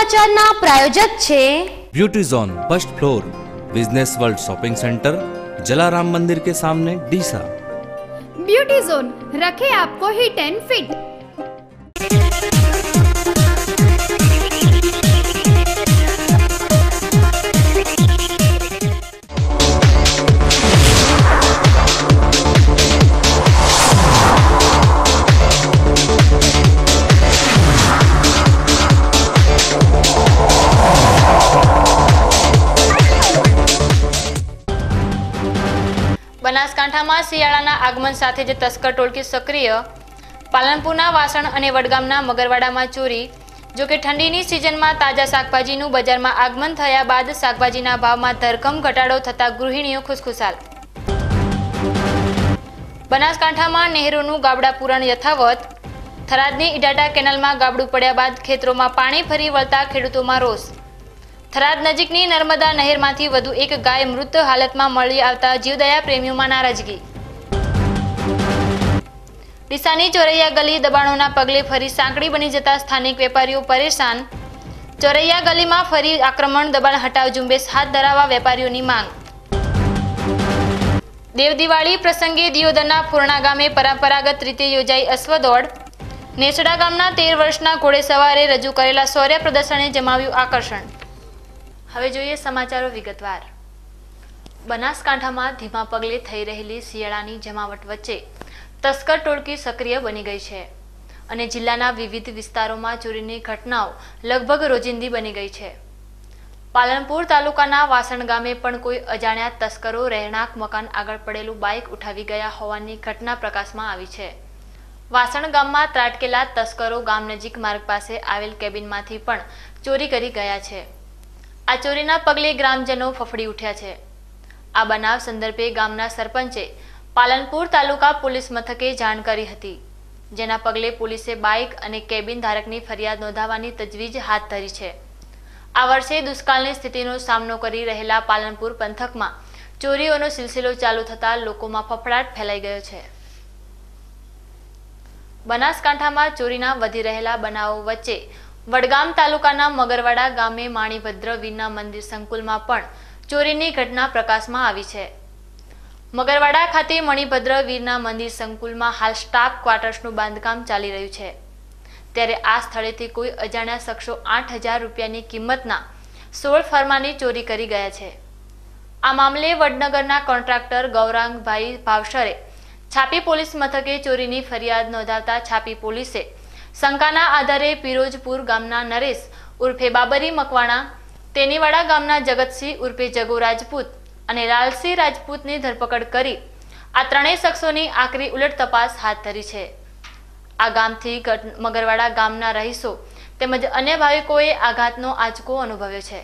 સમાચારના પ્રાયોજક છે beauty zone first floor business world shopping centre Jalaram मंदिर के सामने डीसा। ब्यूटी जोन रखे आपको हिट एंड फिट। બનાસકાંઠામાં શિયાળાના આગમન સાથે જ તસ્કર ટોળકી સક્રિય। પાલનપુરના વાસણ અને વડગામના મગરવાડામાં ચોરી। જો કે ઠંડીની સિઝનમાં તાજા શાકભાજીનું બજારમાં આગમન થયા બાદ શાકભાજીના ભાવમાં ધરખમ ઘટાડો થતા ગૃહિણીઓ ખુશખુશાલ। બનાસકાંઠામાં નહેરોનું ગાબડા પૂરણ યથાવત। થરાદની ઇટાટા કેનાલમાં ગાબડું પડ્યા બાદ ખેતરોમાં પાણી ફરી વળતા ખેડૂતોમાં રોષ। થરાદ નજીકની નર્મદા નહેરમાંથી વધુ એક ગાય મૃત હાલતમાં મળી આવતા જીવદયા પ્રેમીઓમાં નારાજગી। ડીસાની ચોરૈયા ગલી દબાણોના પગલે ફરી સાંકડી બની જતા સ્થાનિક વેપારીઓ પરેશાન। ચોરૈયા ગલીમાં ફરી આક્રમણ દબાણ હટાવ ઝુંબેશ હાથ ધરાવવા વેપારીઓની માંગ। દેવદિવાળી પ્રસંગે દિયોદરના ફુરણા ગામે પરંપરાગત રીતે યોજાઈ અશ્વદોડ। નેસડા ગામના 13 વર્ષના ઘોડેસવારે રજૂ કરેલા શૌર્ય પ્રદર્શને જમાવ્યું આકર્ષણ। હવે જોઈએ સમાચારો વિગતવાર। બનાસકાંઠામાં ધીમા પગલે થઈ રહેલી શિયાળાની જમાવટ વચ્ચે તસ્કર ટોળકી સક્રિય બની ગઈ છે અને જિલ્લાના વિવિધ વિસ્તારોમાં ચોરીની ઘટનાઓ લગભગ રોજિંદી બની ગઈ છે। પાલનપુર તાલુકાના વાસણ ગામે પણ કોઈ અજાણ્યા તસ્કરો રહેણાંક મકાન આગળ પડેલું બાઇક ઉઠાવી ગયા હોવાની ઘટના પ્રકાશમાં આવી છે। વાસણ ગામમાં ત્રાટકેલા તસ્કરો ગામ નજીક માર્ગ પાસે આવેલ કેબિનમાંથી પણ ચોરી કરી ગયા છે। આ ચોરીના પગલે ગ્રામજનો ફફડી ઉઠ્યા છે। આ બનાવ સંદર્ભે ગામના સરપંચે પાલનપુર તાલુકા પોલીસ મથકે જાણ કરી હતી, જેના પગલે પોલીસે બાઇક અને કેબિન ધારકની ફરિયાદ નોંધાવવાની તજવીજ હાથ ધરી છે। આ વર્ષે દુષ્કાળની સ્થિતિનો સામનો કરી રહેલા પાલનપુર પંથકમાં ચોરીઓનો સિલસિલો ચાલુ થતાં લોકોમાં ફફડાટ ફેલાઈ ગયો છે। બનાસકાંઠામાં ચોરીના વધી રહેલા બનાવો વચ્ચે વડગામ તાલુકાના મગરવાડા ગામે માણીભદ્ર વીરના મંદિર સંકુલમાં પણ ચોરીની ઘટના પ્રકાશમાં આવી છે। મગરવાડા ખાતે મણિભદ્ર વીરના મંદિર સંકુલમાં હાલ સ્ટાફ ક્વાર્ટર્સનું બાંધકામ ચાલી રહ્યું છે, ત્યારે આ સ્થળેથી કોઈ અજાણ્યા શખ્સો 8,000 રૂપિયાની કિંમતના 16 ફરમાની ચોરી કરી ગયા છે। આ મામલે વડનગરના કોન્ટ્રાક્ટર ગૌરાંગભાઈ ભાવસરે છાપી પોલીસ મથકે ચોરીની ફરિયાદ નોંધાવતા છાપી પોલીસે શંકાના આધારે પિરોજપુર ગામના નરેશ ઉર્ફે બાબરી મકવાણા, તેનીવાડા ગામના જગતસિંહ ઉર્ફે જગો રાજપૂત અને લાલસિંહ રાજપૂતની ધરપકડ કરી આ ત્રણેય શખ્સોની આકરી ઉલટ તપાસ હાથ ધરી છે। આ ગામથી મગરવાડા ગામના રહીશો તેમજ અન્ય ભાવિકોએ આઘાતનો આંચકો અનુભવ્યો છે।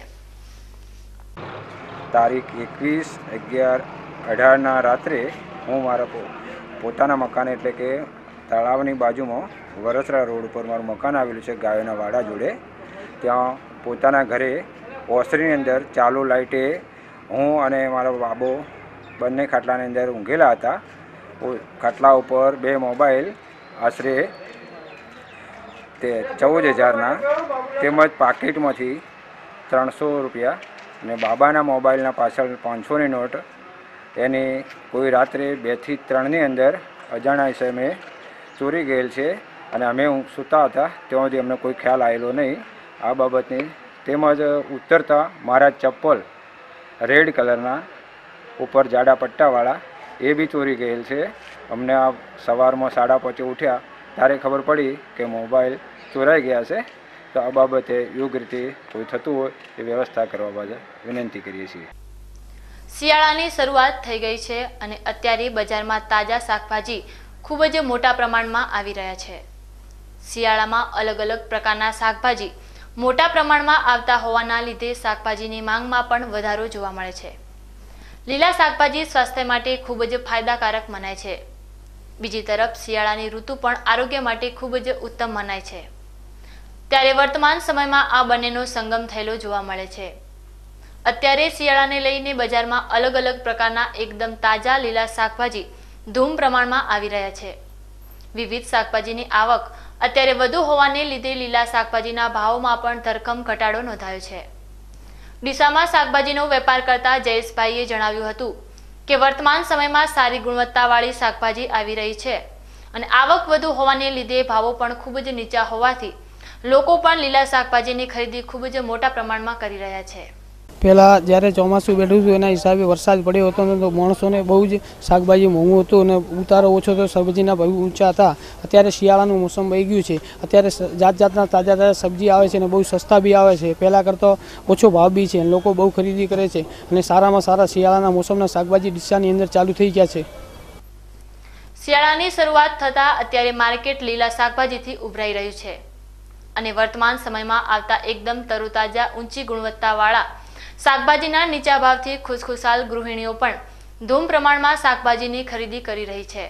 તારીખ 21/11/18 રાત્રે હું મારા પોતાના મકાન એટલે કે તળાવની બાજુમાં વરસરા રોડ ઉપર મારું મકાન આવેલું છે ગાયોના વાડા જોડે। ત્યાં પોતાના ઘરે ઓસરીની અંદર ચાલુ લાઇટે હું અને મારો બાબો બંને ખાટલાની અંદર ઊંઘેલા હતા। ખાટલા ઉપર 2 મોબાઈલ આશરે 14,000ના તેમજ પાકીટમાંથી 300 રૂપિયા અને બાબાના મોબાઈલના પાછળ 500ની નોટ એની કોઈ રાત્રે 2 થી 3ની અંદર અજાણ્યા ઇસમે ચોરી ગયેલ છે અને અમે સૂતા હતા ત્યાં સુધી અમને કોઈ ખ્યાલ આવેલો નહીં આ બાબતની। તેમજ ઉતરતા મારા ચપ્પલ રેડ કલરના ઉપર જાડા પટ્ટાવાળા એ બી ચોરી ગયેલ છે। અમને આ સવારમાં 5:30 ઉઠ્યા ત્યારે ખબર પડી કે મોબાઈલ ચોરાઈ ગયા છે, તો આ બાબતે યોગ્ય રીતે કોઈ થતું હોય એ વ્યવસ્થા કરવા બદલ વિનંતી કરીએ છીએ। શિયાળાની શરૂઆત થઈ ગઈ છે અને અત્યારે બજારમાં તાજા શાકભાજી ખૂબ જ મોટા પ્રમાણમાં આવી રહ્યા છે। શિયાળામાં અલગ અલગ પ્રકારના શાકભાજી મોટા પ્રમાણમાં આવતા હોવાના લીધે શાકભાજીની માંગમાં પણ વધારો જોવા મળે છે। લીલા શાકભાજી સ્વાસ્થ્ય માટે ખૂબ જ ફાયદાકારક મનાય છે। બીજી તરફ શિયાળાની ઋતુ પણ આરોગ્ય માટે ખૂબ જ ઉત્તમ મનાય છે, ત્યારે વર્તમાન સમયમાં આ બંનેનો સંગમ થયેલો જોવા મળે છે। અત્યારે શિયાળાને લઈને બજારમાં અલગ અલગ પ્રકારના એકદમ તાજા લીલા શાકભાજી ધૂમ પ્રમાણમાં આવી રહ્યા છે। વિવિધ શાકભાજીની આવક અત્યારે વધુ હોવાને લીધે લીલા શાકભાજીના ભાવમાં પણ ધરખમ ઘટાડો નોંધાયો છે। ડીસામાં શાકભાજીનો વેપાર કરતા જયેશભાઈએ જણાવ્યું હતું કે વર્તમાન સમયમાં સારી ગુણવત્તાવાળી શાકભાજી આવી રહી છે અને આવક વધુ હોવાને લીધે ભાવો પણ ખૂબ જ નીચા હોવાથી લોકો પણ લીલા શાકભાજીની ખરીદી ખૂબ જ મોટા પ્રમાણમાં કરી રહ્યા છે। પહેલાં જ્યારે ચોમાસું બેઠું હતું એના હિસાબે વરસાદ પડ્યો હતો તો માણસોને બહુ જ શાકભાજી મોંઘું હતું અને ઉતારો ઓછો તો સબ્જીના ભાવ ઊંચા હતા। અત્યારે શિયાળાનું મોસમ વહી ગયું છે, અત્યારે જાત જાતના તાજા સબ્જી આવે છે અને બહુ સસ્તા બી આવે છે, પહેલાં કરતાં ઓછો ભાવ બી છે, લોકો બહુ ખરીદી કરે છે અને સારામાં સારા શિયાળાના મોસમના શાકભાજી ડીસાની અંદર ચાલુ થઈ ગયા છે। શિયાળાની શરૂઆત થતાં અત્યારે માર્કેટ લીલા શાકભાજીથી ઉભરાઈ રહ્યું છે અને વર્તમાન સમયમાં આવતા એકદમ તરોતાજા ઊંચી ગુણવત્તાવાળા શાકભાજીના નીચા ભાવથી ખુશખુશાલ ગૃહિણીઓ પણ ધૂમ પ્રમાણમાં શાકભાજીની ખરીદી કરી રહી છે।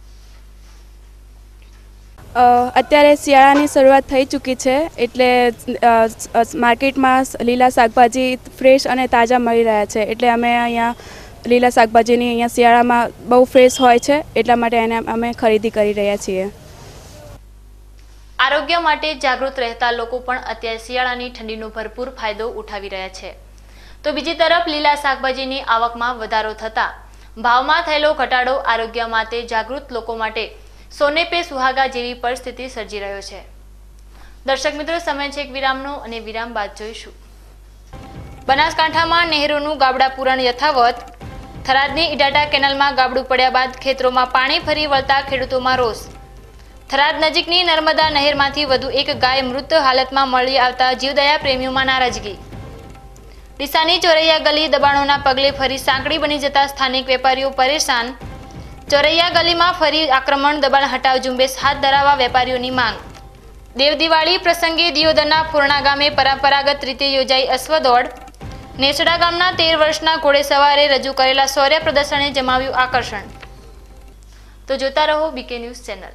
અત્યારે શિયાળાની શરૂઆત થઈ ચૂકી છે એટલે માર્કેટમાં લીલા શાકભાજી ફ્રેશ અને તાજા મળી રહ્યા છે, એટલે અમે અહીંયા લીલા શાકભાજીની અહીંયા શિયાળામાં બહુ ફ્રેશ હોય છે એટલા માટે એને અમે ખરીદી કરી રહ્યા છીએ। આરોગ્ય માટે જાગૃત રહેતા લોકો પણ અત્યારે શિયાળાની ઠંડીનો ભરપૂર ફાયદો ઉઠાવી રહ્યા છે, તો બીજી તરફ લીલા શાકભાજીની આવકમાં વધારો થતા ભાવમાં થયેલો ઘટાડો આરોગ્ય માટે જાગૃત લોકો માટે સોને પે સુહાગા જેવી પરિસ્થિતિ સર્જી રહ્યો છે। દર્શક મિત્રો, સમય છે એક વિરામનો અને વિરામ બાદ જોઈશું। બનાસકાંઠામાં નહેરોનું ગાબડા પૂરણ યથાવત। થરાદની ઈડાટા કેનાલમાં ગાબડું પડ્યા બાદ ખેતરોમાં પાણી ફરી વળતા ખેડૂતોમાં રોષ। થરાદ નજીકની નર્મદા નહેરમાંથી વધુ એક ગાય મૃત હાલતમાં મળી આવતા જીવદયા પ્રેમીઓમાં નારાજગી। ડીસાની ચોરૈયા ગલી દબાણોના પગલે ફરી સાંકડી બની જતા સ્થાનિક વેપારીઓ પરેશાન। ચોરૈયા ગલીમાં ફરી આક્રમણ દબાણ હટાવ ઝુંબેશ હાથ ધરાવવા વેપારીઓની માંગ। દેવ દિવાળી પ્રસંગે દિયોદરના ફુરણા ગામે પરંપરાગત રીતે યોજાઈ અશ્વદોડ। નેસડા ગામના 13 વર્ષના ઘોડેસવારે રજૂ કરેલા શૌર્ય પ્રદર્શને જમાવ્યું આકર્ષણ। તો જોતા રહો બીકે ન્યૂઝ ચેનલ।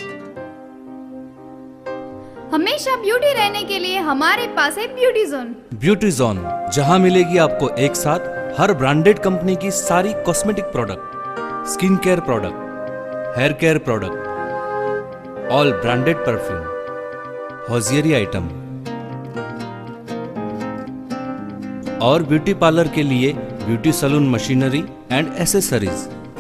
हमेशा ब्यूटी रहने के लिए हमारे पास है ब्यूटी जोन। ब्यूटी जोन, जहां मिलेगी आपको एक साथ हर ब्रांडेड कंपनी की सारी cosmetic product, skin care product, hair care product, all branded perfume, hosiery item और ब्यूटी पार्लर के लिए beauty salon machinery and accessories.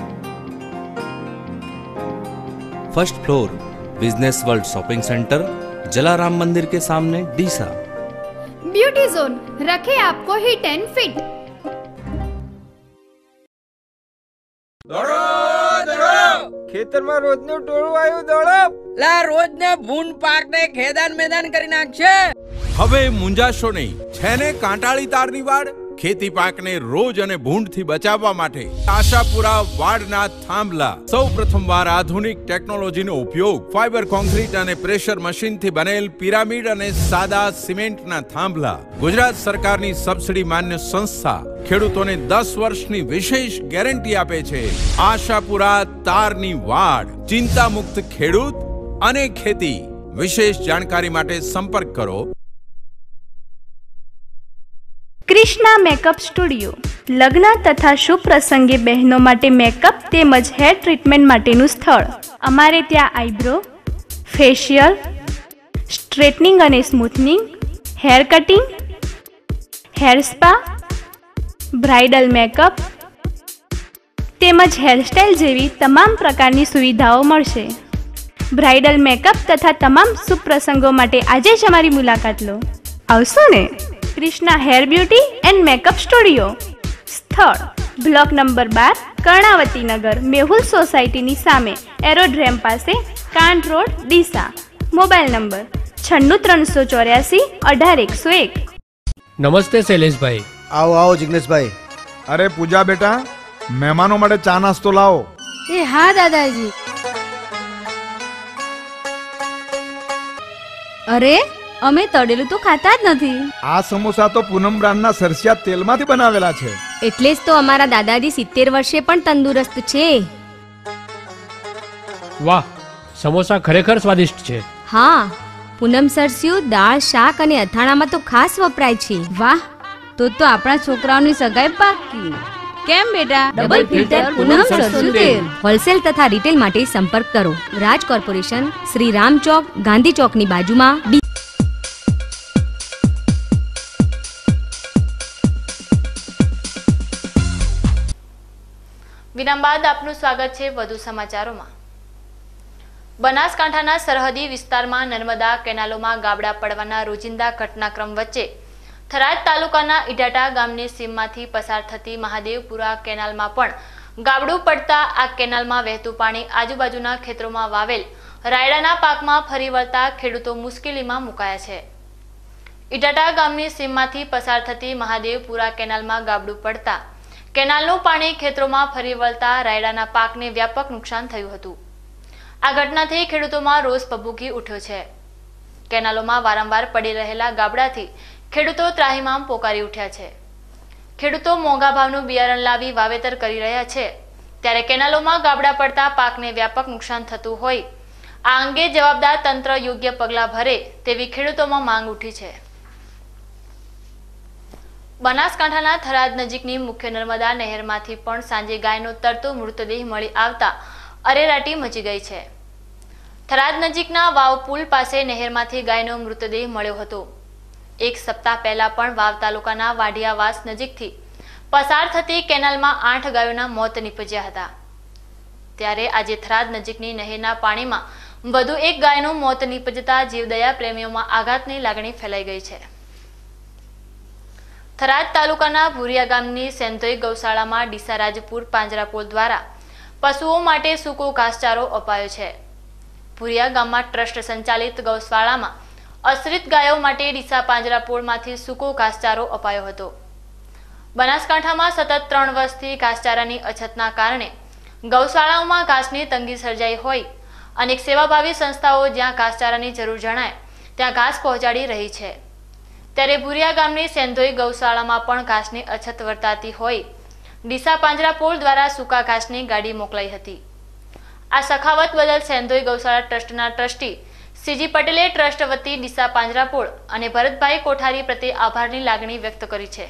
First floor, business world shopping centre, Jalaram मंदिर के सामने, डीसा। ब्यूटी जोन रखे आपको हिट एंड फिट। ખેતરમાં રોજનું ટોળું આવ્યું દોડો લા રોજને ભૂન પાકને ખેદાન મેદાન કરી નાખશે। હવે મુંજાશો નહીં, છે ને કાંટાળી તારની વાડ। ખેતી પાકને રોજ અને ભૂંડથી બચાવવા માટે આશાપુરા વાડના થાંભલા સૌ પ્રથમવાર આધુનિક ટેકનોલોજીનો ઉપયોગ, ફાઈબર કોન્ક્રીટ અને પ્રેશર મશીનથી બનેલ પિરામિડ અને સાદા સિમેન્ટના થાંભલા, ગુજરાત સરકારની સબસિડી માન્ય સંસ્થા ખેડૂતોને 10 વર્ષની વિશેષ ગેરંટી આપે છે। આશાપુરા તારની વાડ, ચિંતા મુક્ત ખેડૂત અને ખેતી। વિશેષ જાણકારી માટે સંપર્ક કરો। कृष्णा मेकअप स्टूडियो लग्न तथा शुभ प्रसंगे बहनों माटे मेकअप तेमज हेर ट्रीटमेंट माटेनुं स्थळ। अमारे त्यां आईब्रो, फेशियल, स्ट्रेटनिंग अने smoothening, hair cutting, hair spa, bridal makeup तेमज हेरस्टाइल जेवी तमाम प्रकारनी सुविधाओं मळशे। ब्राइडल मेकअप तथा तमाम शुभ प्रसंगों माटे आजे ज अमारी मुलाकात लो। आवशो ने? Krishna hair beauty and makeup studio. स्थळ block number 12, Karnavati Nagar, Mehul society नी सामे, एरोड्रेम पासे, Kanth road, Deesa. Mobile number 96 384 18 101। नमस्ते शैलेष भाई। आओ आओ जिग्नेश भाई। अरे पूजा बेटा, मेहमानों माटे चा नास्तो लाओ। ए हाँ दादाजी। अरे અમે તળેલું તો ખાતા જ નથી। આ સમોસા તો પૂનમ બ્રાન્ડના સરસિયા તેલમાંથી બનાવેલા છે। એટલે જ તો અમારા દાદાજી 70 વર્ષે પણ તંદુરસ્ત છે। વાહ, સમોસા ખરેખર સ્વાદિષ્ટ છે। હા, પૂનમ સરસ્યું દાળ, શાક અને અથાણામાં તો ખાસ વપરાય છે। વાહ, તો આપણા છોકરાઓની સગાઈ પાકી। કેમ બેટા? ડબલ ફિલ્ટર પૂનમ સરસ્યું તેલ। હોલસેલ તથા રિટેલ માટે સંપર્ક કરો રાજ કોર્પોરેશન, શ્રી રામ ચોક, ગાંધી ચોકની બાજુમાં। વિરામ બાદ આપનું સ્વાગત છે વધુ સમાચારોમાં। બનાસકાંઠાના સરહદી વિસ્તારમાં નર્મદા કેનાલોમાં ગાબડા પડવાના રોજિંદા ઘટનાક્રમ વચ્ચે થરાદ તાલુકાના ઈડાટા ગામની સીમમાંથી પસાર થતી મહાદેવપુરા કેનાલમાં પણ ગાબડું પડતા આ કેનાલમાં વહેતું પાણી આજુબાજુના ખેતરોમાં વાવેલ રાયડાના પાકમાં ફરી વળતા ખેડૂતો મુશ્કેલીમાં મુકાયા છે। ઈડાટા ગામની સીમમાંથી પસાર થતી મહાદેવપુરા કેનાલમાં ગાબડું પડતા કેનાલનું પાણી ખેતરોમાં ફરી વળતા રાયડાના પાકને વ્યાપક નુકસાન થયું હતું। આ ઘટનાથી ખેડૂતોમાં રોષ ભભૂકી ઉઠ્યો છે। કેનાલોમાં વારંવાર પડી રહેલા ગાબડાથી ખેડૂતો ત્રાહિમામ પોકારી ઉઠ્યા છે। ખેડૂતો મોંઘા ભાવનું બિયારણ લાવી વાવેતર કરી રહ્યા છે, ત્યારે કેનાલોમાં ગાબડા પડતા પાકને વ્યાપક નુકસાન થતું હોય આ અંગે જવાબદાર તંત્ર યોગ્ય પગલાં ભરે તેવી ખેડૂતોમાં માંગ ઉઠી છે। બનાસકાંઠાના થરાદ નજીકની મુખ્ય નર્મદા નહેરમાંથી પણ સાંજે ગાયનો તરતો મૃતદેહ મળી આવતા અરેરાટી મચી ગઈ છે। થરાદ નજીકના વાવ પુલ પાસે નહેરમાંથી ગાયનો મૃતદેહ મળ્યો હતો। એક સપ્તાહ પહેલા પણ વાવ તાલુકાના વાઢિયાવાસ નજીકથી પસાર થતી કેનાલમાં 8 ગાયોના મોત નીપજ્યા હતા। ત્યારે આજે થરાદ નજીકની નહેરના પાણીમાં વધુ એક ગાયનું મોત નીપજતા જીવદયા પ્રેમીઓમાં આઘાતની લાગણી ફેલાઈ ગઈ છે। થરાદ તાલુકાના ભુરિયા ગામની સેન્તોઈ ગૌશાળામાં ડીસા રાજપુર પાંજરાપોળ દ્વારા પશુઓ માટે સૂકો ઘાસચારો અપાયો છે। ભુરિયા ગામમાં ટ્રસ્ટ સંચાલિત ગૌશાળામાં આશ્રિત ગાયો માટે ડીસા પાંજરાપોળમાંથી સૂકો ઘાસચારો અપાયો હતો। બનાસકાંઠામાં સતત 3 વર્ષથી ઘાસચારાની અછતના કારણે ગૌશાળાઓમાં ઘાસની તંગી સર્જાઈ હોય અનેક સેવાભાવી સંસ્થાઓ જ્યાં ઘાસચારાની જરૂર જણાય ત્યાં ઘાસ પહોંચાડી રહી છે। ત્યારે ભુરિયા ગામની સેન્ધોઈ ગૌશાળામાં પણ ઘાસની અછત વર્તાતી હોય ડીસા પાંજરાપોળ દ્વારા સૂકા ઘાસની ગાડી મોકલાઈ હતી। આ સખાવત બદલ સેન્ધોઈ ગૌશાળા ટ્રસ્ટના ટ્રસ્ટી સીજી પટેલે ટ્રસ્ટ વતી ડીસા પાંજરાપોળ અને ભરતભાઈ કોઠારી પ્રત્યે આભારની લાગણી વ્યક્ત કરી છે.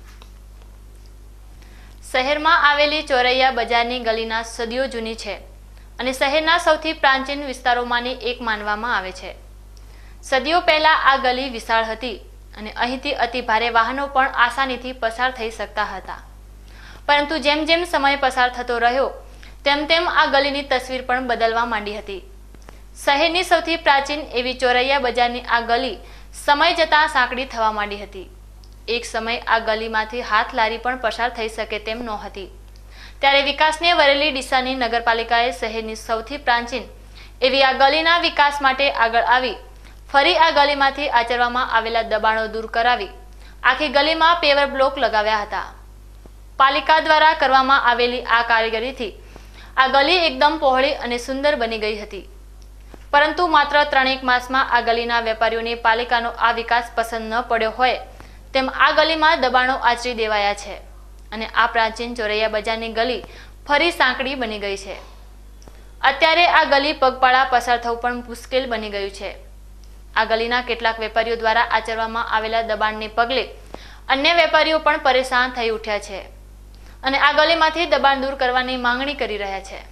શહેરમાં આવેલી ચોરૈયા બજારની ગલીના સદીઓ જૂની છે અને શહેરના સૌથી પ્રાચીન વિસ્તારોમાંની એક માનવામાં આવે છે. સદીઓ પહેલા આ ગલી વિશાળ હતી અને અહીંથી અતિ ભારે વાહનો પણ આસાનીથી પસાર થઈ શકતા હતા. પરંતુ જેમ જેમ સમય પસાર થતો રહ્યો તેમ તેમ આ ગલીની તસવીર પણ બદલવા માંડી હતી. શહેરની સૌથી પ્રાચીન એવી ચોરૈયા બજારની આ ગલી સમય જતાં સાંકડી થવા માંડી હતી. એક સમય આ ગલીમાંથી હાથ લારી પણ પસાર થઈ શકે તેમ નહોતી. ત્યારે વિકાસને વરેલી ડીસાની નગરપાલિકાએ શહેરની સૌથી પ્રાચીન એવી આ ગલીના વિકાસ માટે આગળ આવી ફરી આ ગલીમાંથી આચરવામાં આવેલા દબાણો દૂર કરાવી આખી ગલીમાં પેવર બ્લોક લગાવ્યા હતા. પાલિકા દ્વારા કરવામાં આવેલી આ કારીગરીથી આ ગલી એકદમ પહોળી અને સુંદર બની ગઈ હતી. પરંતુ માત્ર 3 માસમાં આ ગલીના વેપારીઓને પાલિકાનો આ વિકાસ પસંદ ન પડ્યો હોય તેમ આ ગલીમાં દબાણો આચરી દેવાયા છે અને આ પ્રાચીન ચોરૈયા બજારની ગલી ફરી સાંકડી બની ગઈ છે. અત્યારે આ ગલી પગપાળા પસાર થવું પણ મુશ્કેલ બની ગયું છે. આ ગલીના કેટલાક વેપારીઓ દ્વારા આચરવામાં આવેલા દબાણને પગલે અન્ય વેપારીઓ પણ પરેશાન થઈ ઉઠ્યા છે અને આ ગલીમાંથી દબાણ દૂર કરવાની માંગણી કરી રહ્યા છે.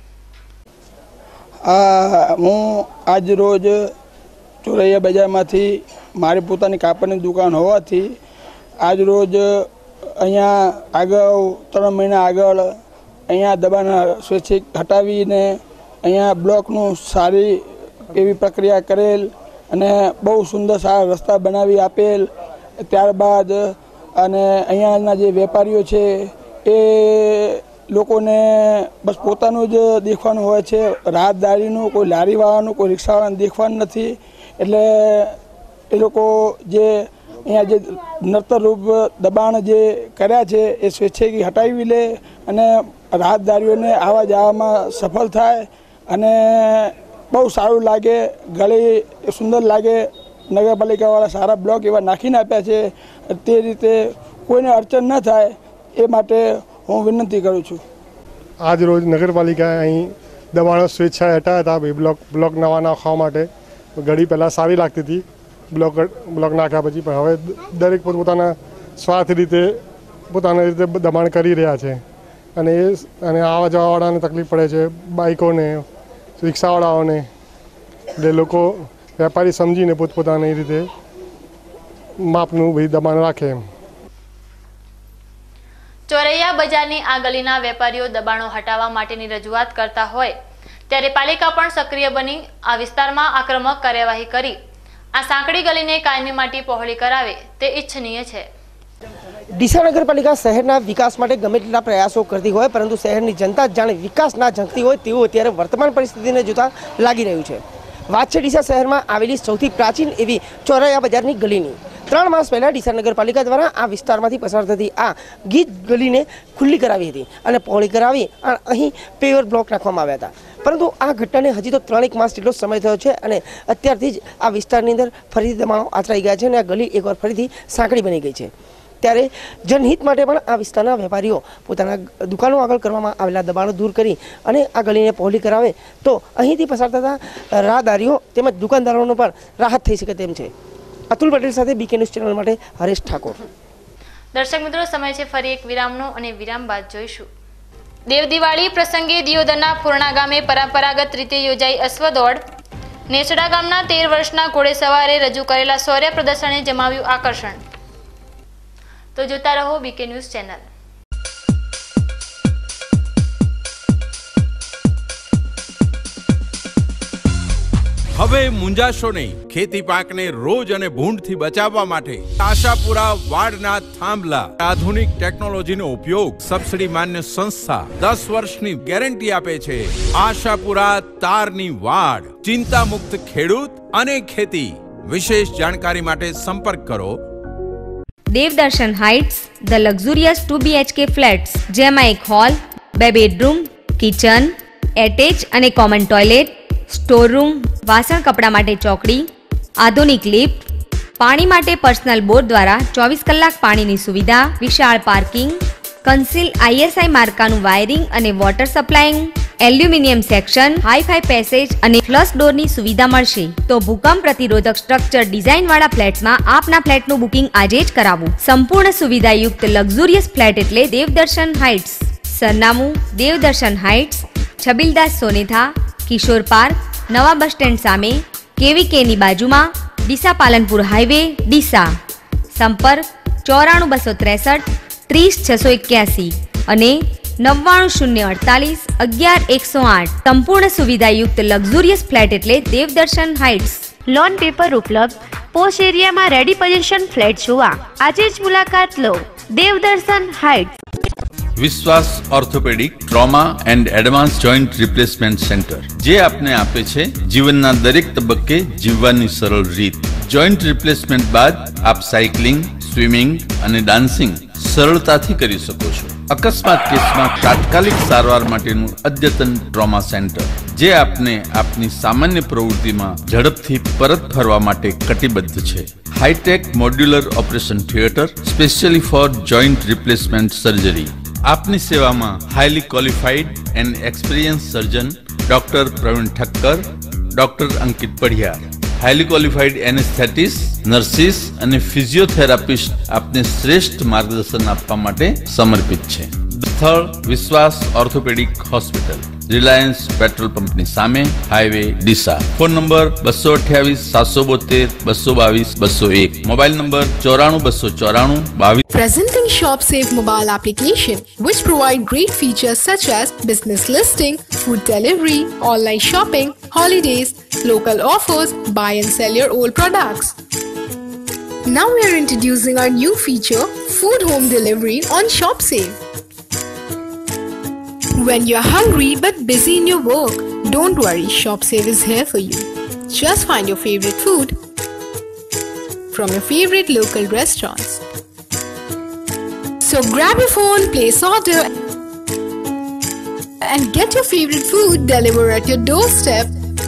હું આજ રોજ ચોરૈયા બજારમાંથી મારી પોતાની કાપડની દુકાન હોવાથી આજ રોજ અહીંયા આગળ 3 મહિના આગળ અહીંયા દબાણ સ્વૈચ્છિક હટાવીને અહીંયા બ્લોકનું સારી એવી પ્રક્રિયા કરેલ અને બહુ સુંદર સારા રસ્તા બનાવી આપેલ. ત્યારબાદ અને અહીંયાના જે વેપારીઓ છે એ લોકોને બસ પોતાનું જ દેખવાનું હોય છે. રાહતદારીનું કોઈ લારીવાળાનું કોઈ રિક્ષાવાળાનું દેખવાનું નથી. એટલે એ લોકો જે અહીંયા જે નર્તરૂપ દબાણ જે કર્યા છે એ સ્વૈચ્છિક હટાવી લે અને રાહતદારીઓને આવવા જવામાં સફળ થાય અને બહુ સારું લાગે. ગળી સુંદર લાગે. નગરપાલિકાવાળા સારા બ્લોક એવા નાખીને આપ્યા છે. તે રીતે કોઈને અડચણ ન થાય એ માટે હું વિનંતી કરું છું. આજ રોજ નગરપાલિકાએ અહીં દબાણો સ્વેચ્છાએ હટાવ્યા હતા બ્લોક નવા નાખવા માટે. ગળી પહેલાં સારી લાગતી હતી બ્લોક નાખ્યા પછી, પણ હવે દરેક પોતાના સ્વાર્થ રીતે પોતાના રીતે દબાણ કરી રહ્યા છે અને આવવા જવાવાળાને તકલીફ પડે છે, બાઇકોને, રિક્ષાવાળાઓને. એટલે લોકો વેપારી સમજીને પોતપોતાની રીતે માપનું ભાઈ દબાણ રાખે એમ. ચોરૈયા બજારની આ ગલીના વેપારીઓ દબાણો હટાવવા માટેની રજૂઆત કરતા હોય ત્યારે પાલિકા પણ સક્રિય બની આ વિસ્તારમાં આક્રમક કાર્યવાહી કરી આ સાંકડી ગલીને કાયમી માટે પહોળી કરાવે તે ઇચ્છનીય છે. ડીસા નગરપાલિકા શહેરના વિકાસ માટે ગમે તેટલા પ્રયાસો કરતી હોય પરંતુ શહેરની જનતા જાણે વિકાસ ના ઝંખતી હોય તેવું અત્યારે વર્તમાન પરિસ્થિતિને જોતા લાગી રહ્યું છે. વાત છે ડીસા શહેરમાં આવેલી સૌથી પ્રાચીન એવી ચોરૈયા બજારની ગલીની. 3 માસ પહેલાં ડીસા નગરપાલિકા દ્વારા આ વિસ્તારમાંથી પસાર થતી આ ગીચ ગલીને ખુલ્લી કરાવી હતી અને પહોળી કરાવી અહીં પેવર બ્લોક નાખવામાં આવ્યા હતા. પરંતુ આ ઘટનાને હજી તો 3 માસ જેટલો સમય થયો છે અને અત્યારથી જ આ વિસ્તારની અંદર ફરીથી દબાણો આચરાઈ ગયા છે અને આ ગલી એકવાર ફરીથી સાંકડી બની ગઈ છે. ત્યારે જનહિત માટે પણ આ વિસ્તારના વેપારીઓ પોતાના દુકાનો આગળ કરવામાં આવેલા દબાણો દૂર કરી અને આ ગલીને પહોળી કરાવે તો અહીંથી પસાર થતા રાહદારીઓ તેમજ દુકાનદારોનો પણ રાહત થઈ શકે તેમ છે. અતુલ પટેલ સાથે બીકે ન્યૂઝ ચેનલ માટે હરેશ ઠાકોર. દર્શક મિત્રો, સમય છે ફરી એક વિરામનો અને વિરામ બાદ જોઈશું. દેવ દિવાળી પ્રસંગે દિયોદરના પૂર્ણા ગામે પરંપરાગત રીતે યોજાઈ અશ્વદોડ. નેસડા ગામના 13 વર્ષના ઘોડેસવારે રજૂ કરેલા શૌર્ય પ્રદર્શને જમાવ્યું આકર્ષણ. તો જોતા રહો બીકે ન્યૂઝ ચેનલ. હવે મુંજાશો નહીં. ખેતી પાકને રોજ અને ભૂંડથી બચાવવા માટે આશાપુરા વાડના થાંભલા આધુનિક ટેકનોલોજીનો ઉપયોગ સબસિડી માન્ય સંસ્થા 10 વર્ષની ગેરંટી આપે છે. આશાપુરા તારની વાડ. ચિંતા મુક્ત ખેડૂત અને ખેતી. વિશેષ જાણકારી માટે સંપર્ક કરો Devdarshan heights, the luxurious 2 BHK flats, જેમાં એક હોલ, 2 બેડરૂમ, કિચન, એટેચ અને કોમન ટોયલેટ, સ્ટોર રૂમ, વાસણ કપડા માટે ચોકડી, આધુનિક લિફ્ટ, પાણી માટે પર્સનલ બોર દ્વારા 24 કલાક પાણીની સુવિધા, વિશાળ પાર્કિંગ, કન્સીલ ISI માર્કાનું વાયરિંગ અને water supplying, aluminium section, hi fi passage અને ફ્લશ ડોરની સુવિધા મળશે. તો ભૂકંપ પ્રતિરોધક સ્ટ્રક્ચર ડિઝાઇન વાળા ફ્લેટમાં આપના ફ્લેટનું બુકિંગ આજે જ કરાવો. સંપૂર્ણ સુવિધાયુક્ત લક્ઝુરિયસ ફ્લેટ એટલે દેવદર્શન હાઇટ્સ. સરનામું દેવદર્શન હાઇટ્સ, છબીલદાસ સોનેથા, કિશોર પાર્ક, નવા બસ સ્ટેન્ડ સામે, KVK ની બાજુમાં, ડીસા પાલનપુર હાઈવે, ડીસા. સંપર્ક 94 263 30 681 અને 99 048 11 108. સંપૂર્ણ સુવિધાયુક્ત લક્ઝુરિયસ ફ્લેટ એટલે દેવદર્શન હાઇટ્સ. લોન પેપર ઉપલબ્ધ. પોશ એરિયામાં રેડી પોઝિશન ફ્લેટ જોવા આજે જ મુલાકાત લો. Devdarshan heights. Vishwas orthopaedic trauma and advance joint replacement centre, જે આપને આપે છે જીવનના દરેક તબક્કે જીવવાની સરળ રીત. જોઈન્ટ રિપ્લેસમેન્ટ બાદ આપ સાયકલિંગ, સ્વિમિંગ અને ડાન્સિંગ સરળતાથી કરી શકો છો. અકસ્માત કેસમાં તાત્કાલિક સારવાર માટેનું અદ્યતન ટ્રોમા સેન્ટર, જે આપને આપની સામાન્ય પ્રવૃત્તિમાં ઝડપથી પરત ફરવા માટે કટિબદ્ધ છે. Hi tech modular operation theatre specially for joint replacement surgery. આપની સેવામાં highly qualified and experience surgeon doctor Pravin Thakkar, doctor Ankit Padhiyar, highly qualified anaesthetist, nurses અને ફિઝિયોથેરાપિસ્ટ આપને શ્રેષ્ઠ માર્ગદર્શન આપવા માટે સમર્પિત છે. સ્થળ વિશ્વાસ ઓર્થોપેડિક હોસ્પિટલ, રિલાયન્સ પેટ્રોલ પંપની સામે, highway, Deesa. Phone number 228 772 222 201. Mobile number 94 294 22. Presenting ShopSafe mobile application, which provide great features such as business listing, food delivery, online shopping, holidays, local offers, buy and sell your old products. Now we are introducing our new feature, food home delivery on ShopSafe. When you're hungry but busy in your work, don't worry, ShopSafe is here for you. Just find your favorite food from your favorite local restaurants. So grab your phone, place order and get your favorite food delivered at your doorstep.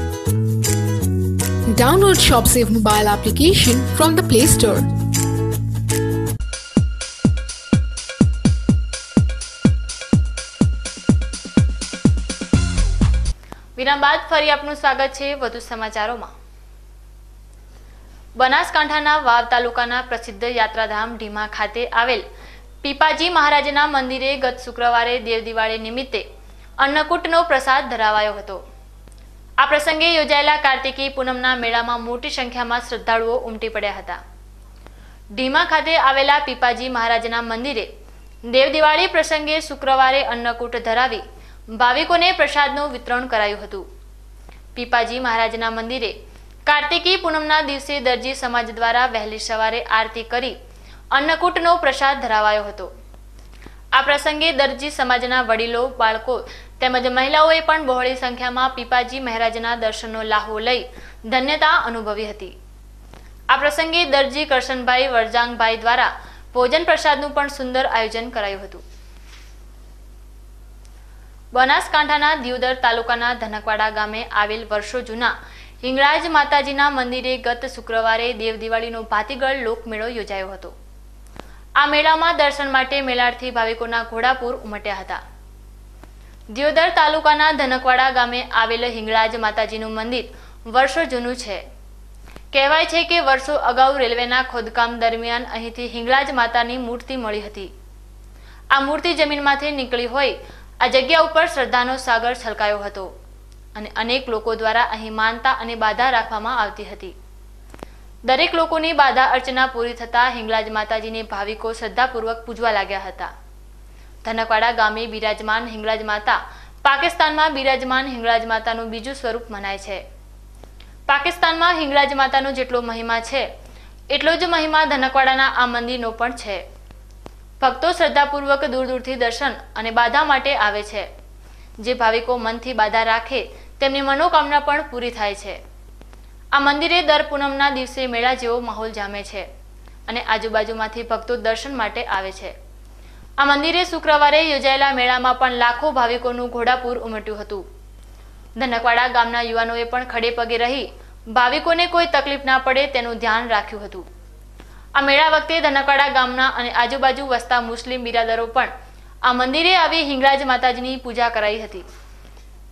Download ShopSafe mobile application from the Play Store. વિરામ બાદ ફરી આપનું સ્વાગત છે વધુ સમાચારોમાં. બનાસકાંઠાના વાવ તાલુકાના પ્રસિદ્ધ યાત્રાધામ ઢીમા ખાતે આવેલ પીપાજી મહારાજના મંદિરે ગત શુક્રવારે દેવ દિવાળી નિમિત્તે અન્નકૂટનો પ્રસાદ ધરાવાયો હતો. આ પ્રસંગે યોજાયેલા કાર્તિકી પૂનમના મેળામાં મોટી સંખ્યામાં શ્રદ્ધાળુઓ ઉમટી પડ્યા હતા. ઢીમા ખાતે આવેલા પીપાજી મહારાજના મંદિરે દેવ દિવાળી પ્રસંગે શુક્રવારે અન્નકૂટ ધરાવી ભાવિકોને પ્રસાદનું વિતરણ કરાયું હતું. પીપાજી મહારાજના મંદિરે કાર્તિકી પૂનમના દિવસે દરજી સમાજ દ્વારા વહેલી સવારે આરતી કરી અન્નકૂટનો પ્રસાદ ધરાવાયો હતો. આ પ્રસંગે દરજી સમાજના વડીલો, બાળકો તેમજ મહિલાઓએ પણ બહોળી સંખ્યામાં પીપાજી મહારાજના દર્શનનો લાહો લઈ ધન્યતા અનુભવી હતી. આ પ્રસંગે દરજી કરશનભાઈ વરજાંગભાઈ દ્વારા ભોજન પ્રસાદનું પણ સુંદર આયોજન કરાયું હતું. બનાસકાંઠાના દિયોદર તાલુકાના ધનકવાડા ગામે આવેલ વર્ષો જૂના હિંગળાજ માતાજીના મંદિરે ગત શુક્રવારે દેવ દિવાળીનો ભાતીગળ લોકમેળો યોજાયો હતો. આ મેળામાં દર્શન માટે મેળાર્થી ભાવિકોના ઘોડાપૂર ઉમટ્યા હતા. દિયોદર તાલુકાના ધનકવાડા ગામે આવેલ હિંગળાજ માતાજીનું મંદિર વર્ષો જૂનું છે. કહેવાય છે કે વર્ષો અગાઉ રેલવેના ખોદકામ દરમિયાન અહીંથી હિંગળાજ માતાની મૂર્તિ મળી હતી. આ મૂર્તિ જમીનમાંથી નીકળી હોય આ જગ્યા ઉપર શ્રદ્ધાનો સાગર છલકાયો હતો અને અનેક લોકો દ્વારા અહીં માનતા અને બાધા રાખવામાં આવતી હતી. દરેક લોકોની બાધા અર્ચના પૂરી થતા હિંગળાજ માતાજીને ભાવિકો શ્રદ્ધાપૂર્વક પૂજવા લાગ્યા હતા. ધનકવાડા ગામે બિરાજમાન હિંગળાજ માતા પાકિસ્તાનમાં બિરાજમાન હિંગળાજ માતાનું બીજું સ્વરૂપ મનાય છે. પાકિસ્તાનમાં હિંગળાજ માતાનો જેટલો મહિમા છે એટલો જ મહિમા ધનકવાડાના આ મંદિરનો પણ છે. ભક્તો શ્રદ્ધાપૂર્વક દૂર દૂરથી દર્શન અને બાધા માટે આવે છે. જે ભાવિકો મનથી બાધા રાખે તેમની મનોકામના પણ પૂરી થાય છે. આ મંદિરે દર પૂનમના દિવસે મેળા જેવો માહોલ જામે છે અને આજુબાજુમાંથી ભક્તો દર્શન માટે આવે છે. આ મંદિરે શુક્રવારે યોજાયેલા મેળામાં પણ લાખો ભાવિકોનું ઘોડાપૂર ઉમટ્યું હતું. ધનકવાડા ગામના યુવાનોએ પણ ખડે પગે રહી ભાવિકોને કોઈ તકલીફ ના પડે તેનું ધ્યાન રાખ્યું હતું. આ મેળા વખતે ધનકવાડા ગામના અને આજુબાજુ વસતા મુસ્લિમ બિરાદરો પણ આ મંદિરે આવી હિંગળાજ માતાજીની પૂજા કરાઈ હતી.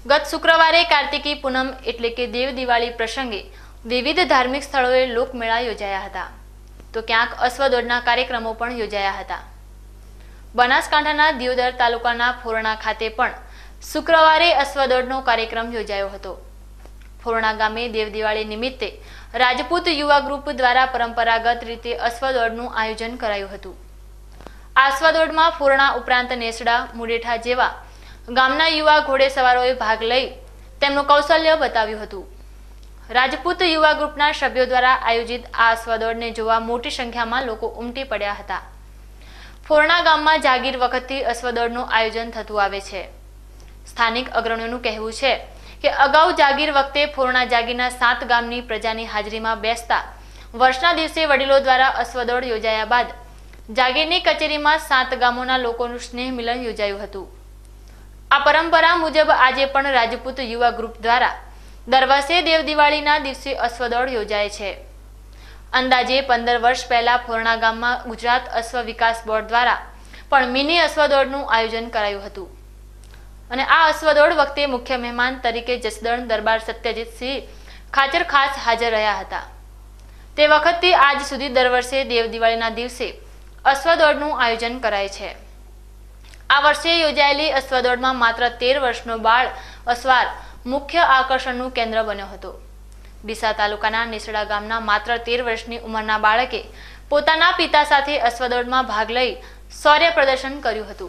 ગત શુક્રવારે કાર્તિકી પૂનમ એટલે કે દેવ દિવાળી પ્રસંગે વિવિધ ધાર્મિક સ્થળોએ લોકમેળા યોજાયા હતા, તો ક્યાંક અશ્વદોડના કાર્યક્રમો પણ યોજાયા હતા. બનાસકાંઠાના દિયોદર તાલુકાના ફોરણા ખાતે પણ શુક્રવારે અશ્વદોડનો કાર્યક્રમ યોજાયો હતો. ફોરણા ગામે દેવ દિવાળી નિમિત્તે રાજપૂત યુવા ગ્રુપ દ્વારા પરંપરાગત રીતે અશ્વદોડનું આયોજન કરાયું હતું. આ અશ્વદોડમાં ફોરણા ઉપરાંત નેસડા, મુડેઠા જેવા ગામના યુવા ઘોડેસવારોએ ભાગ લઈ તેમનું કૌશલ્ય બતાવ્યું હતું. રાજપૂત યુવા ગ્રુપના સભ્યો દ્વારા આયોજિત આ અશ્વદોડને જોવા મોટી સંખ્યામાં લોકો ઉમટી પડ્યા હતા. ફોરણા ગામમાં જાગીર વખતથી અશ્વદોડનું આયોજન થતું આવે છે. સ્થાનિક અગ્રણીઓનું કહેવું છે કે અગાઉ જાગીર વખતે ફોરણા જાગીરના 7 ગામની પ્રજાની હાજરીમાં બેસતા વર્ષના દિવસે વડીલો દ્વારા અશ્વદોડ યોજાયા બાદ જાગીરની કચેરીમાં 7 ગામોના લોકોનું સ્નેહ મિલન યોજાયું હતું. આ પરંપરા મુજબ આજે પણ રાજપૂત યુવા ગ્રુપ દ્વારા દર વર્ષે દેવ દિવાળીના દિવસે અશ્વદોડ યોજાય છે. અંદાજે 15 વર્ષ પહેલા ફોરણા ગામમાં ગુજરાત અશ્વ વિકાસ બોર્ડ દ્વારા પણ મિની અશ્વદોડનું આયોજન કરાયું હતું અને આ અશ્વદોડ વખતે મુખ્ય મહેમાન તરીકે જસદણ દરબાર સત્યજીતસિંહ ખાચર ખાસ હાજર રહ્યા હતા. તે વખતથી આજ સુધી દર વર્ષે દેવ દિવાળીના દિવસે અશ્વદોડનું આયોજન કરાય છે. આ વર્ષે યોજાયેલી અશ્વદોડમાં માત્ર 13 વર્ષનો બાળ અશ્વાર મુખ્ય આકર્ષણનું કેન્દ્ર બન્યો હતો. ડીસા તાલુકાના નેસડા ગામના માત્ર 13 વર્ષની ઉંમરના બાળકે પોતાના પિતા સાથે અશ્વદોડમાં ભાગ લઈ શૌર્ય પ્રદર્શન કર્યું હતું.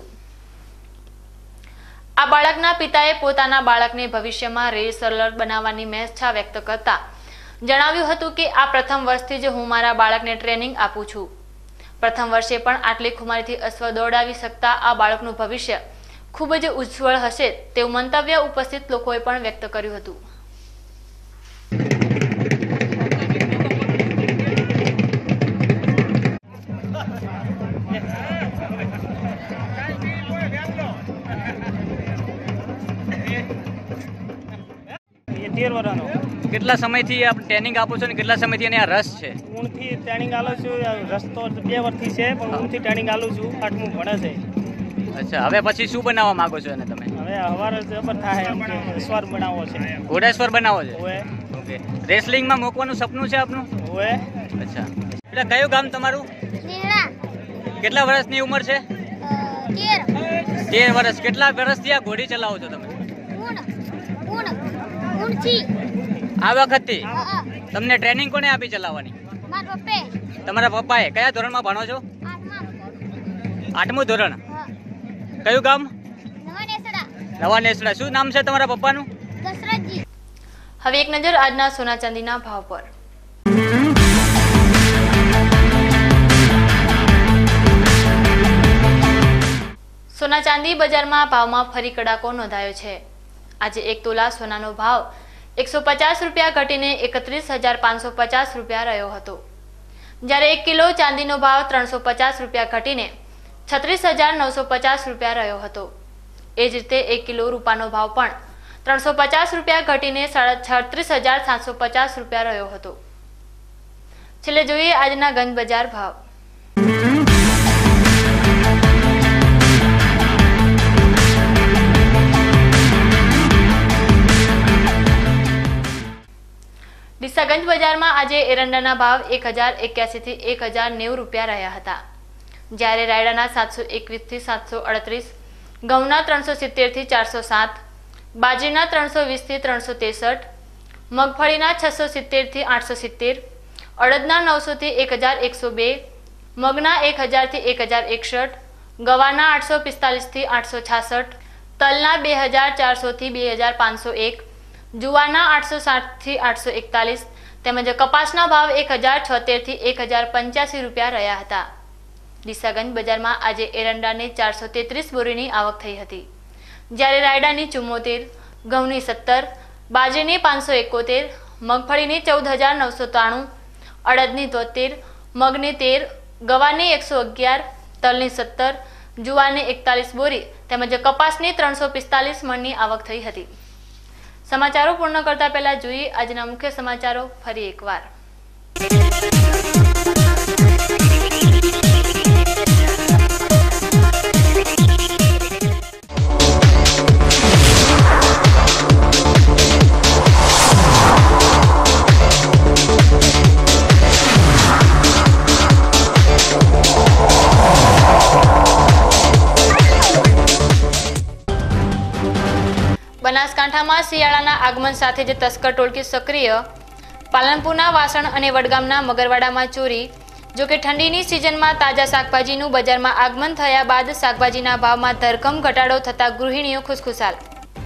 આ બાળકના પિતાએ પોતાના બાળકને ભવિષ્યમાં રેસલર બનાવવાની મેચ્છા વ્યક્ત કરતા જણાવ્યું હતું કે આ પ્રથમ વર્ષથી જ હું મારા બાળકને ટ્રેનિંગ આપું છું. પ્રથમ વર્ષે પણ આટલી ખુમારીથી અશ્વ દોડાવી શકતા આ બાળકનું ભવિષ્ય ખૂબ જ ઉજ્જવળ હશે તેવું મંતવ્ય ઉપસ્થિત લોકોએ પણ વ્યક્ત કર્યું હતું. કેટલા સમયથી આપ ટ્રેનિંગ આપો છો ને કેટલા સમયથી એને આ રસ છે? ઊણથી ટ્રેનિંગ આલું છું. રસ તો 2 વર્ષથી છે પણ ઊણથી ટ્રેનિંગ આલું છું. 8મું ભણે છે. અચ્છા, હવે પછી શું બનાવવા માંગો છો એને તમે? હવે હવારે જબર થાય એમ કે સ્વર બનાવવો છે. ઘોડેશ્વર બનાવો છે? ઓએ. ઓકે. રેસલિંગમાં મૂકવાનું સપનું છે આપનું? ઓએ. અચ્છા. એટલે કયું ગામ તમારું? નેહડા. કેટલા વર્ષની ઉંમર છે? 13 વર્ષ. કેટલા વર્ષથી આ ઘોડી ચલાવો છો તમે? આ વખતથી? તમને ટ્રેનિંગ કોને આપી ચલાવવાની? મારા પપ્પે. તમારા પપ્પાએ? કયા ધોરણમાં ભણો છો? 8મું ધોરણ. કયું ગામ? નવા નેસડા. શું નામ છે તમારા પપ્પાનું? દશરથજી. હવે એક નજર આજના સોના ચાંદીના ભાવ પર. સોના ચાંદી બજારમાં ભાવમાં ફરી કડાકો નોંધાયો છે. આજે 1 તોલા સોનાનો ભાવ 150 રૂપિયા ઘટીને 31,550 રૂપિયા રહ્યો હતો, જ્યારે 1 કિલો ચાંદીનો ભાવ 350 રૂપિયા ઘટીને 36,950 રૂપિયા રહ્યો હતો. એ જ રીતે 1 કિલો રૂપાનો ભાવ પણ 350 રૂપિયા ઘટીને 36,750 રૂપિયા રહ્યો હતો. છેલ્લે જોઈએ આજના ગંજ બજાર ભાવ. ડીસાગંજ બજારમાં આજે એરંડાના ભાવ 1,081 થી 1,090 રૂપિયા રહ્યા હતા, જ્યારે રાયડાના 721 થી 738, ઘઉંના 370 થી 407, બાજરીના 320 થી 363, મગફળીના 670 થી 870, અડદના 900 થી 1,102, મગના 1,000 થી 1,061, ગવાના 845 થી 866, તલના 2,400 થી 2,501, જુવારના 860 થી 841 તેમજ કપાસના ભાવ 1,076 થી 1,085 રૂપિયા રહ્યા હતા. ડીસાગંજ બજારમાં આજે એરંડાની 433 બોરીની આવક થઈ હતી, જ્યારે રાયડાની 74, ઘઉંની 17, બાજરીની 571, મગફળીની 14,993, અડદની 73, મગની 13, ગવાની 111, તલની 17, જુવારની 41 બોરી તેમજ કપાસની 345 મણની આવક થઈ હતી. સમાચારો પૂર્ણ કરતા પહેલા જોઈએ આજના મુખ્ય સમાચારો ફરી એકવાર. બનાસકાંઠામાં શિયાળાના આગમન સાથે જ તસ્કર ટોળકી સક્રિય, પાલનપુરના વાસણ અને વડગામના મગરવાડામાં ચોરી। જોકે ઠંડીની સિઝનમાં તાજા શાકભાજીનું બજારમાં આગમન થયા બાદ શાકભાજીના ભાવમાં ધરખમ ઘટાડો થતા ગૃહિણીઓ ખુશખુશાલ।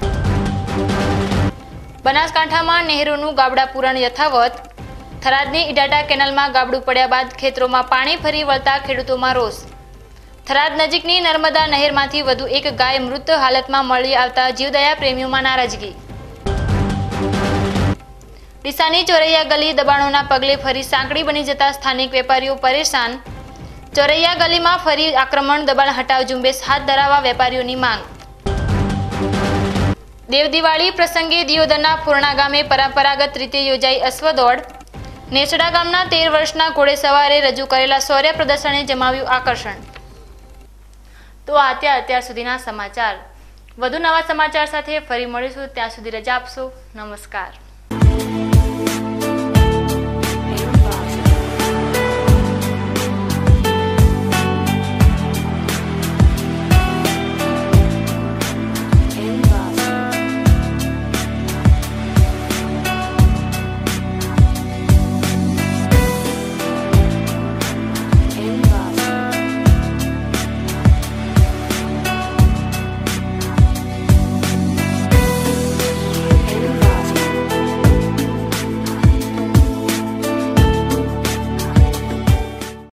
બનાસકાંઠામાં નહેરોનું ગાબડા પૂરણ યથાવત, થરાદની ઇટાટા કેનાલમાં ગાબડું પડ્યા બાદ ખેતરોમાં પાણી ફરી વળતા ખેડૂતોમાં રોષ। થરાદ નજીકની નર્મદા નહેરમાંથી વધુ એક ગાય મૃત હાલતમાં મળી આવતા જીવદયા પ્રેમીઓમાં નારાજગી। ડીસાની ચોરૈયા ગલી દબાણોના પગલે ફરી સાંકડી બની જતા સ્થાનિક વેપારીઓ પરેશાન। ચોરૈયા ગલીમાં ફરી આક્રમણ, દબાણ હટાવ ઝુંબેશ હાથ ધરાવવા વેપારીઓની માંગ। દેવ દિવાળી પ્રસંગે દિયોદરના પૂર્ણા ગામે પરંપરાગત રીતે યોજાઈ અશ્વદોડ। નેસડા ગામના 13 વર્ષના ઘોડેસવારે રજૂ કરેલા શૌર્ય પ્રદર્શને જમાવ્યું આકર્ષણ। તો આ અત્યાર સુધીના સમાચાર। વધુ નવા સમાચાર સાથે ફરી મળીશું, ત્યાં સુધી રજા આપશો। નમસ્કાર।